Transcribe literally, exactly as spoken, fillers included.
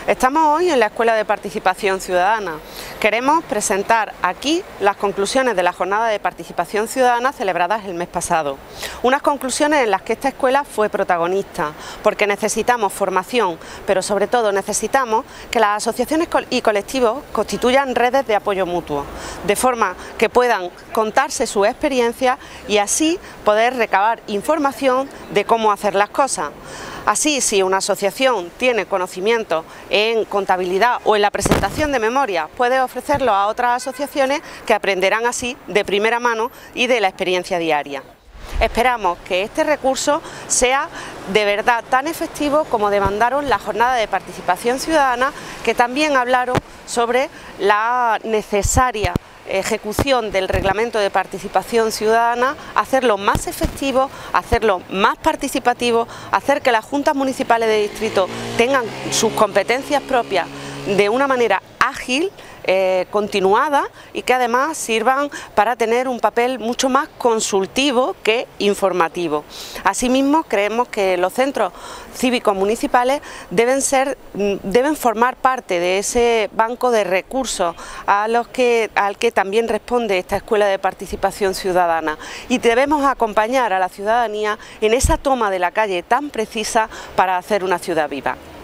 Estamos hoy en la Escuela de Participación Ciudadana. Queremos presentar aquí las conclusiones de la jornada de participación ciudadana celebradas el mes pasado. Unas conclusiones en las que esta escuela fue protagonista, porque necesitamos formación, pero sobre todo necesitamos que las asociaciones y colectivos constituyan redes de apoyo mutuo, de forma que puedan contarse sus experiencias y así poder recabar información de cómo hacer las cosas. Así, si una asociación tiene conocimiento en contabilidad o en la presentación de memoria, puede ofrecerlo a otras asociaciones que aprenderán así de primera mano y de la experiencia diaria. Esperamos que este recurso sea de verdad tan efectivo como demandaron la jornada de participación ciudadana, que también hablaron sobre la necesaria ejecución del reglamento de participación ciudadana, hacerlo más efectivo, hacerlo más participativo, hacer que las juntas municipales de distrito tengan sus competencias propias de una manera ágil, eh, continuada, y que además sirvan para tener un papel mucho más consultivo que informativo. Asimismo, creemos que los centros cívicos municipales deben ser, deben formar parte de ese banco de recursos a los que, al que también responde esta Escuela de Participación Ciudadana, y debemos acompañar a la ciudadanía en esa toma de la calle tan precisa para hacer una ciudad viva.